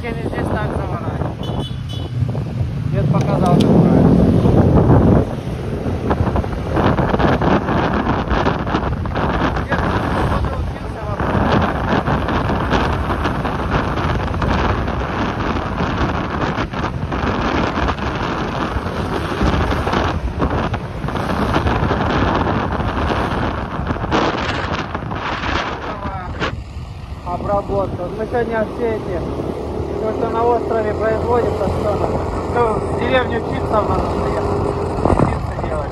они здесь так заворачивают. Дед показал, как правильно. Обработка. Мы сегодня все эти, то, что на острове производится, что в деревню чипсов надо приехать. Чипсы делали.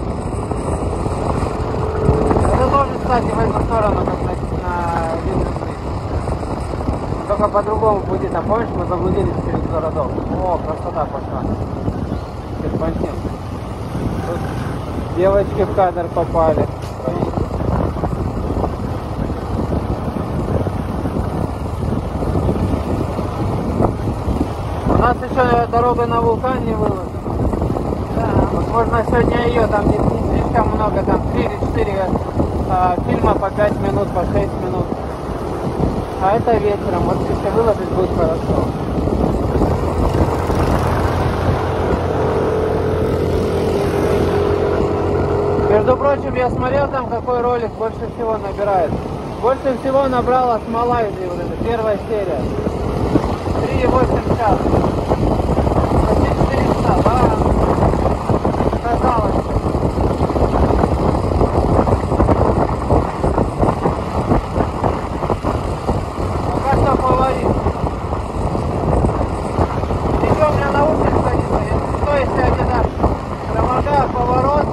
Это тоже, кстати, в эту сторону, как на Винницкий. Только по другому пути. Там, помнишь, мы заблудились через городок? О, красота пошла. Серпантин. Тут девочки в кадр попали. У нас еще дорога на вулкан не выложена. Да. Возможно, сегодня ее там не слишком много, там 3 или 4 фильма по 5 минут, по 6 минут. А это вечером, вот если выложить, будет хорошо. Между прочим, я смотрел там, какой ролик больше всего набирает. Больше всего набрала с Малайзии, вот эта первая серия. 3,8 часа. Почти 400, да? Казалось. Пока что фаворит. Еще у меня наушник садится. Если что, если я где-то проморгаю поворот.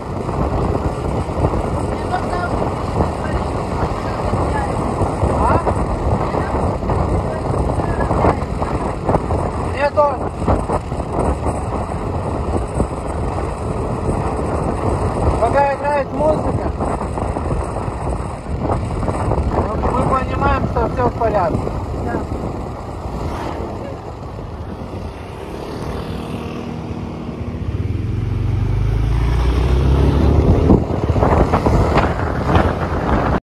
Пока играет музыка, мы понимаем, что все в порядке.